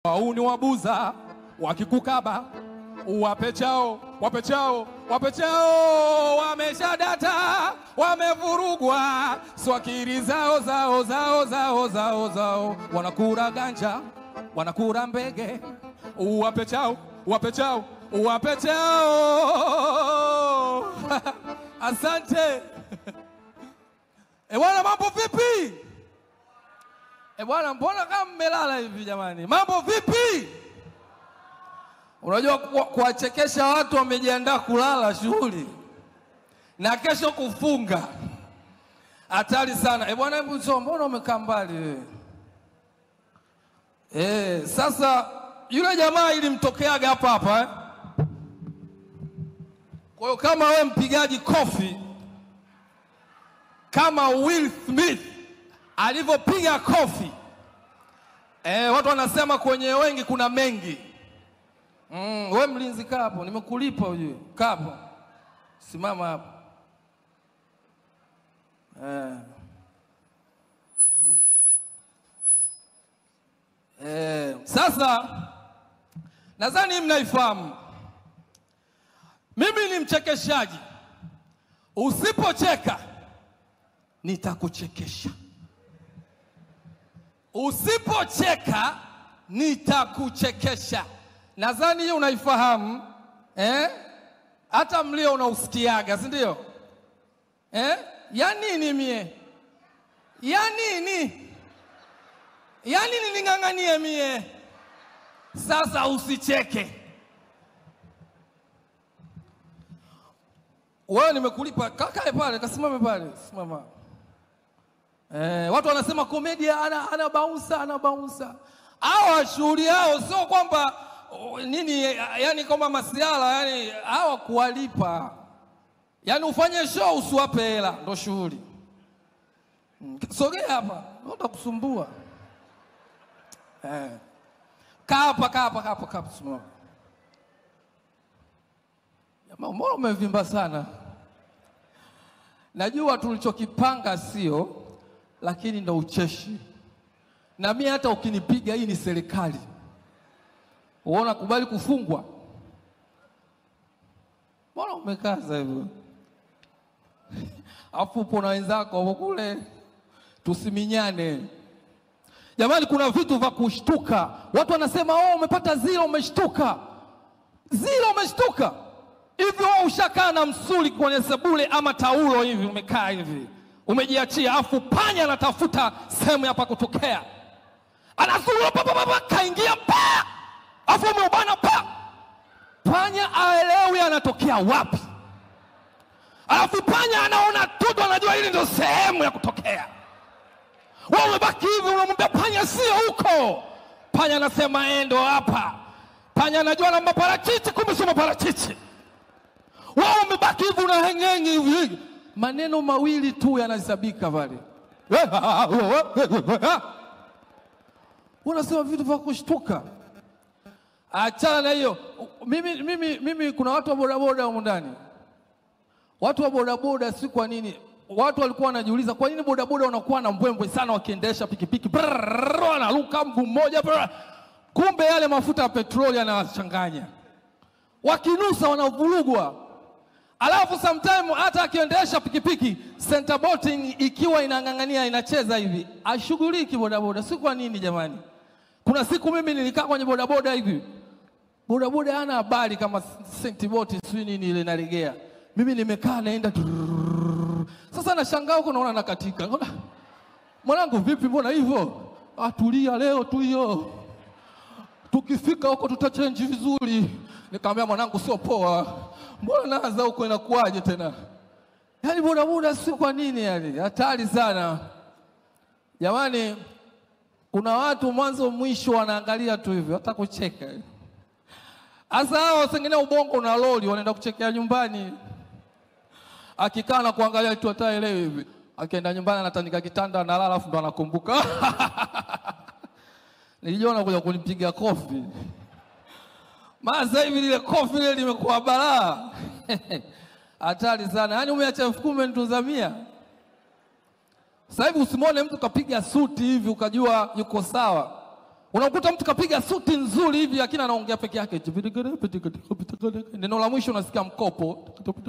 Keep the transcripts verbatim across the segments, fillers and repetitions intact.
Wauni wabuza wakikukaba wape chao wape chao wape chao, wameshadata wamevurugwa, swakiri zao zao zao zao zao zao, wanakura ganja wanakura mbege, wape chao wape chao wape chao. Asante. E bwana, mambo vipi? E bwana, mbona kama mmelala hivi jamani? Mambo vipi? Unajua kuwachekesha watu wamejiandaa kulala shughuli na kesho kufunga. Hatari sana. E bwana, hebu njoo, mbona umekaa mbali wewe? Eh, sasa yule jamaa ilimtokeaga hapa hapa eh? Kwa hiyo kama wewe mpigaji kofi kama Will Smith alivyopiga kofi, eh, watu wanasema kwenye wengi kuna mengi. Mm, wewe mlinzi kaa hapo, nimekulipa ujue. Kaa hapo. Simama hapo. Eh. Eh, sasa nadhani mnaifahamu. Mimi ni mchekeshaji. Usipocheka nitakuchekesha. Usipocheka nitakuchekesha. Nadhani hiyo unaifahamu, eh? Hata mlio unausikiaga, si ndio? Eh? Ya nini mie? Ya nini? Ya nini ninganganie mie? Sasa usicheke. Wewe nimekulipa, kakae pale, kasimame pale, simama. Eh, watu wanasema komedia ana ana bouncer, ana bouncer. Hawa shughuli yao sio kwamba nini, yani kama masiala, yani hawa kuwalipa. Yani ufanye show usiwape hela ndo shughuli. Sogea hapa, utakusumbua. Eh. Kaa hapa, kaa hapa, kaa hapa, kaa hapa. Jamaa, mbona umevimba sana? Najua tulichokipanga sio, lakini ndo ucheshi. Na mimi hata ukinipiga, hii ni serikali. Uona kubali kufungwa? Mbona umekaza hivyo? Afu upo na wenzako hapo kule, tusiminyane. Jamani, kuna vitu vya kushtuka. Watu wanasema, "Oh, umepata zero, umeshtuka." Zero umeshtuka? Hivi wewe ushakaa na msuli kwenye sebule ama taulo hivi, umekaa hivi, umejiachia, afu panya anatafuta sehemu hapa kutokea. Anazuru papa papa, kaingia pa. Afu umeubana pa. Panya aelewi anatokea wapi. Alafu panya anaona tudo, anajua hili ndio sehemu ya kutokea. Wewe umebaki hivi, unamwambia panya sio huko. Panya anasema endo hapa. Panya anajua na maparachichi, kumbe sio maparachichi. Wewe umebaki hivi, unahengengi hivi. Maneno mawili tu yanahesabika pale. Unasema vitu vya kushtuka. Achana na hiyo. Mimi mimi mimi kuna watu wa bodaboda huko ndani. Watu wa bodaboda, si kwa nini? Watu walikuwa wanajiuliza kwa nini bodaboda wanakuwa na mbwembwe sana wakiendesha pikipiki. Wanaruka mguu mmoja. Kumbe yale mafuta ya petroli yanawachanganya. Wakinusa wanavurugwa. Alafu sometime hata akiendesha pikipiki, center bolting ikiwa inangangania inacheza hivi, ashughuliki bodaboda. Si kwa nini jamani? Kuna siku mimi nilikaa kwenye bodaboda hivi. Bodaboda hana habari kama center bolting si nini ile inalegea. Mimi nimekaa naenda. Sasa nashangaa huko naona nakatika. Mwanangu vipi, mbona hivyo? Atulia leo tu hiyo. Tukifika huko tutachange vizuri. Nikamwambia mwanangu sio poa. Mbona naanza huko inakuaje tena? Yaani bodaboda si kwa nini yani? Hatari sana. Jamani, kuna watu mwanzo mwisho wanaangalia tu hivyo, hata kucheka. Asa hao wengine ubongo na loli wanaenda kuchekea nyumbani. Akikaa na kuangalia tu ataelewe hivi. Akienda nyumbani anatandika kitanda analala, alafu ndo anakumbuka. Nilijiona kuja kunipiga kofi. Maana hivi ile kofi ile limekuwa balaa. Hatari sana. Yaani umeacha elfu kumi nituzamia. Sasa hivi usimwone mtu kapiga suti hivi ukajua yuko sawa. Unakuta mtu kapiga suti nzuri hivi lakini anaongea peke yake. Neno la mwisho unasikia mkopo.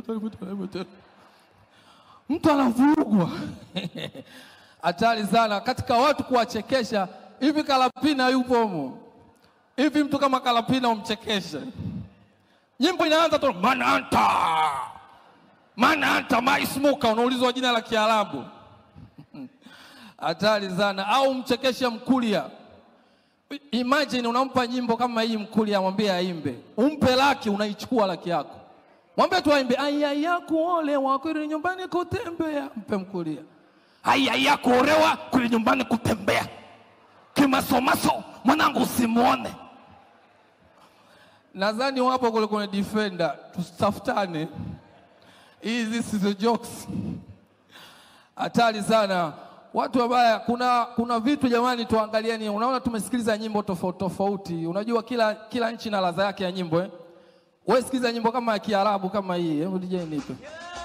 Mtu anavurugwa. Hatari sana katika watu kuwachekesha. Hivi Kalapina yupo humo? Hivi mtu kama Kalapina umchekeshe? Nyimbo inaanza tu mananta. Mananta maismuka, unaulizwa jina la Kiarabu. Hatari sana. Au mchekeshe Mkulia. Imagine unampa nyimbo kama hii Mkulia, mwambie aimbe. Umpe laki, unaichukua laki yako. Mwambie tu aimbe aya yako ole wa kule nyumbani kutembea. Mpe Mkulia. Aya yako olewa kule nyumbani kutembea. Kimasomaso mwanangu usimuone. Nadhani wapo kule kwenye defender, tusitafutane. Hizi sizo jokes. Hatari sana. Watu wabaya, kuna kuna vitu jamani tuangalieni. Unaona tumesikiliza nyimbo tofauti tofauti. Unajua kila kila nchi na ladha yake ya nyimbo eh. Wewe sikiliza nyimbo kama ya Kiarabu kama hii. Hebu D J nipe.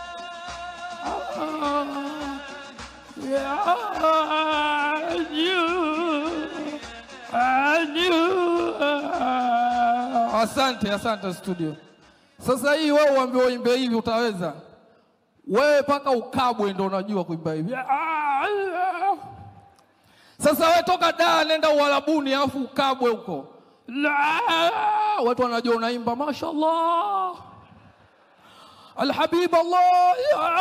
Asante, asante studio. Sasa hii wewe uambiwe uimbe hivi utaweza? Wewe paka ukabwe ndio unajua kuimba hivi. Sasa wewe toka Dar nenda Uarabuni afu ukabwe huko. Watu wanajua unaimba mashallah. Alhabib Allah.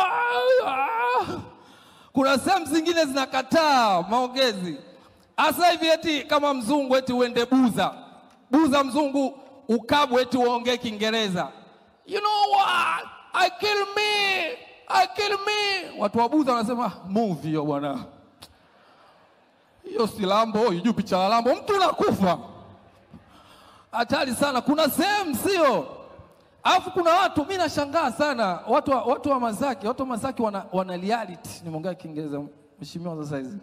Kuna sehemu zingine zinakataa maongezi. Asa hivi eti kama mzungu eti uende Buza. Buza mzungu ukabwe eti uongee Kiingereza. You know what? I kill me. I kill me. Watu wa Buza wanasema movie yo bwana. Hiyo si Lambo, yujui picha la Lambo, mtu unakufa. Hatari sana. Kuna sehemu sio. Alafu kuna watu, mimi nashangaa sana, watu wa, watu wa Masaki, watu wa Masaki wana, wana reality. Nimeongea Kiingereza mheshimiwa sasa hizi.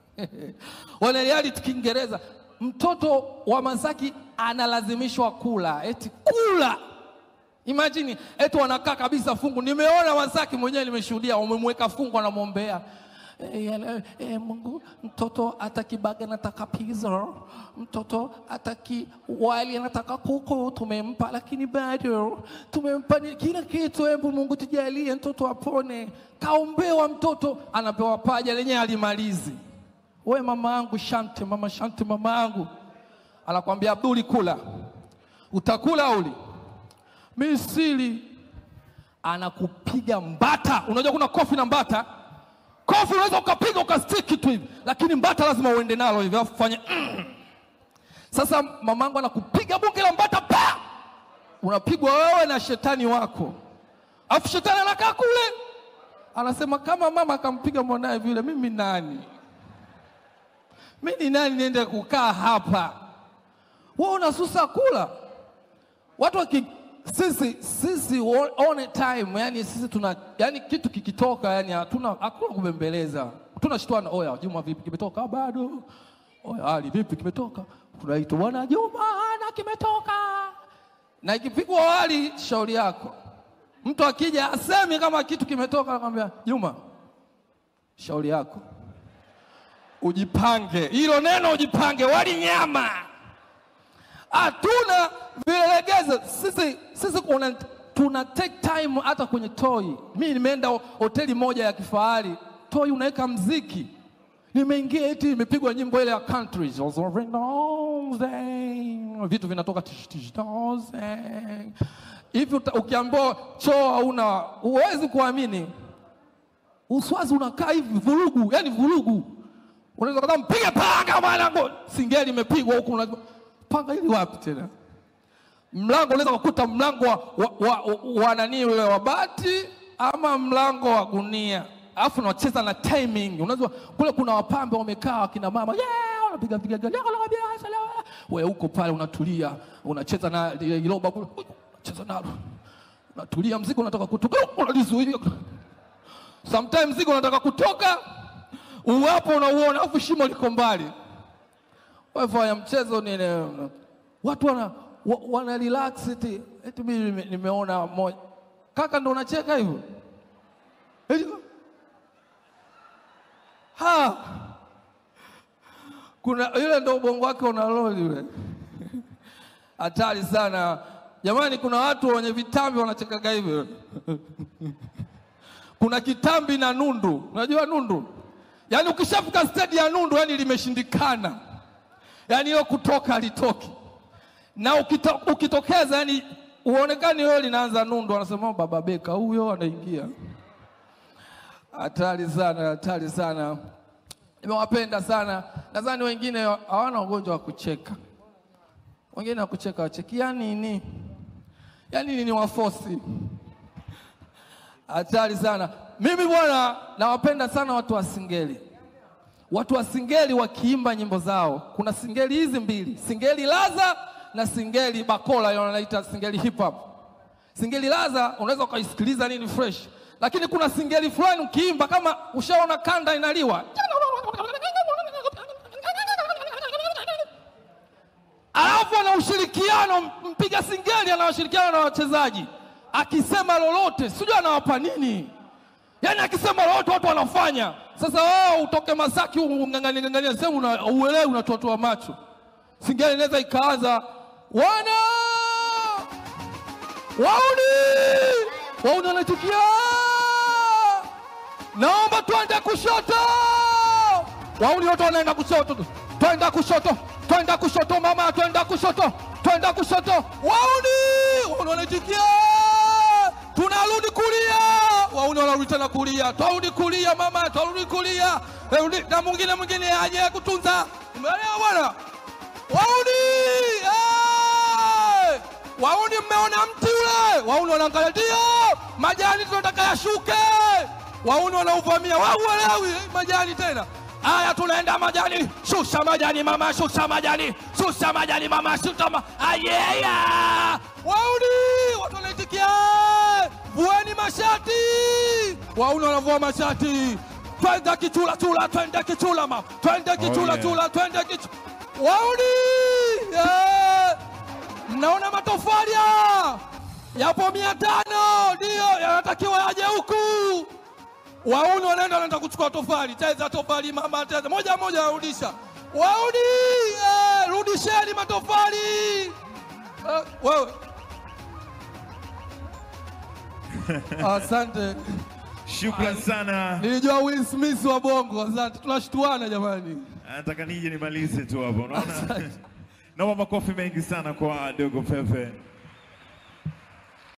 Wana reality Kiingereza. Mtoto wa Masaki analazimishwa kula, eti kula. Imagine eti wanakaa kabisa fungu. Nimeona Masaki mwenyewe, nimeshuhudia, wamemweka fungu anamwombea. E, e, Mungu, mtoto atakibaga nataka pizza, mtoto ataki wali nataka kuku, tumempa lakini bado tumempa kila kitu. Hebu Mungu tujalie mtoto apone. Kaombewa mtoto anapewa paja lenye alimalizi. Wewe mama yangu Shante, mama Shante mama yangu anakuambia Abduli kula. Utakula uli? Misili anakupiga mbata. Unajua kuna kofi na mbata? Kofi unaweza ukapiga ukastiki tu hivi, lakini mbata lazima uende nalo hivi afu fanye mm. Sasa mamangu anakupiga bunge la mbata pa. Unapigwa wewe na shetani wako. Afu shetani anakaa kule. Anasema kama mama akampiga mwanae vile, mimi nani? Mimi ni nani niende kukaa hapa? Wewe unasusa kula. Watu waki Sisi sisi on time, yani sisi tuna yani kitu kikitoka yani hatuna hakuna kubembeleza. Tunashtuana, oya Juma vipi kimetoka bado? Oya Ali vipi kimetoka? Tunaitwa bwana Juma na kimetoka. Na ikipigwa wali shauri yako. Mtu akija asemi kama kitu kimetoka anakuambia Juma shauri yako. Ujipange. Hilo neno ujipange, wali nyama. Hatuna vilegezo. Sisi sisi kuna tuna take time hata kwenye toy. Mimi nimeenda hoteli moja ya kifahari, toy unaweka mziki. Nimeingia eti imepigwa nyimbo ile ya countries. Vitu vinatoka tish tish hivi. Ukiambiwa choo hauna, huwezi kuamini. Uswazi unakaa hivi vurugu, yani vurugu. Unaweza kama mpiga panga mwanangu, singeli imepigwa huko unajua panga hili wapi tena? Mlango unaweza kukuta mlango wa, wa, wa, wa, wa nani ule wa bati ama mlango wa gunia. Alafu unacheza na timing. Unajua kule kuna wapambe wamekaa wakina mama. Yeah, wanapiga piga gari. Wewe uko pale unatulia, unacheza na iloba kule. Unacheza nalo. Unatulia, mzigo unataka kutoka, unalizuia. Sometimes mzigo unataka kutoka, uwapo unauona afu shimo liko mbali. Wewe ya mchezo ni watu wana wana relax eti eti mimi nimeona moja. Kaka ndo unacheka hivyo? Ha. Kuna yule ndo ubongo wake una loli yule. Hatari sana. Jamani, kuna watu wenye vitambi wanachekaga hivyo. Kuna kitambi na nundu. Unajua nundu? Yaani ukishafika stage ya nundu yani limeshindikana. Yaani hiyo kutoka alitoki. Na ukito, ukitokeza yani uonekani wewe linaanza nundu, wanasema baba beka huyo anaingia. Hatari sana, hatari sana. Nimewapenda sana. Nadhani wengine hawana ugonjwa wa kucheka. Wengine wa kucheka wachekia nini? Yaani nini wafosi? Hatari sana. Mimi bwana nawapenda sana watu wa singeli. Watu wa singeli wakiimba nyimbo zao. Kuna singeli hizi mbili, singeli laza na singeli bakola, wanaita singeli hip hop. Singeli laza unaweza ukaisikiliza nini fresh. Lakini kuna singeli fulani ukiimba kama ushaona kanda inaliwa. Alafu ana ushirikiano, mpiga singeli ana ushirikiano na wachezaji. Akisema lolote, sijui anawapa nini. Yaani akisema lolote watu wanafanya. Sasa wao utoke Masaki ungangania ngangania sema una uelewi unatotoa macho. Singeli inaweza ikaanza wana wauni wauni wanachukia. Naomba tuende kushoto. Wauni wote wanaenda kushoto. Twenda kushoto. Twenda kushoto mama, twenda kushoto. Twenda kushoto. Wauni wauni wanachukia. Tunarudi kulia. Wauni wanarudi tena kulia. Twarudi kulia mama, twarudi kulia. Na mwingine mwingine aje kutunza. Umeelewa bwana? Wauni! Eh! Wauni mmeona mti ule? Wauni wanaangalia ndio. Majani tunataka yashuke. Wauni wanauvamia. Hauelewi majani tena. Haya tunaenda majani. Shusha majani mama, shusha majani. Shusha majani mama, shusha ma. Ayeya! Wauni! Watu wanaitikia. Vueni mashati. Wauni wanavua mashati. Twende kichula chula, twende kichula mama. Twende kichula oh, yeah. chula, twende kichula. Wauni! Yeah. Mnaona matofali yapo mia tano ndio yanatakiwa yaje huku. Wauni wanaenda wanaenda kuchukua tofali. Cheza tofali mama, cheza moja moja rudisha. Wauni! Yeah. Rudisheni matofali. Uh, wewe. Asante. Shukrani sana. Nilijua Will Smith wa Bongo. Asante. Tunashtuana jamani. Nataka nije nimalize tu hapo. Unaona? Naomba makofi mengi sana kwa Dogo Pepe.